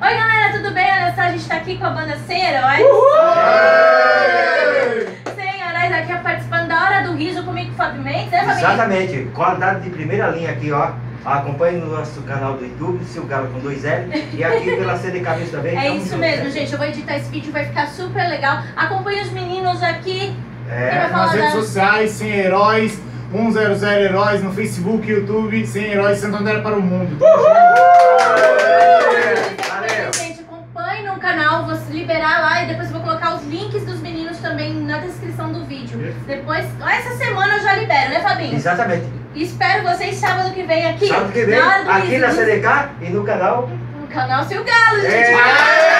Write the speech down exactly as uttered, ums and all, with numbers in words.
Oi galera, tudo bem? Olha só, a gente tá aqui com a banda Sem Heróis. Sem Heróis aqui participando da Hora do Riso comigo com o Fábio Mendes, né, Fabinho? Exatamente, qualidade de primeira linha aqui, ó. Acompanhe no nosso canal do YouTube, Seu Galo com dois L. E aqui pela C D K News também. É isso mesmo, gente. Eu vou editar esse vídeo, vai ficar super legal. Acompanhe os meninos aqui. É, nas redes sociais, Sem Heróis, cento Heróis no Facebook, YouTube, Sem Heróis Santander para o mundo. Valeu. Gente, acompanhe no canal, vou liberar lá e depois eu vou colocar os links dos meninos também na descrição do vídeo. Depois, essa semana eu já libero, né, Fabinho? Exatamente. Espero vocês sábado que vem aqui. Sábado que vem, na aqui na C D K e no canal. No canal Seu Galo, gente. É.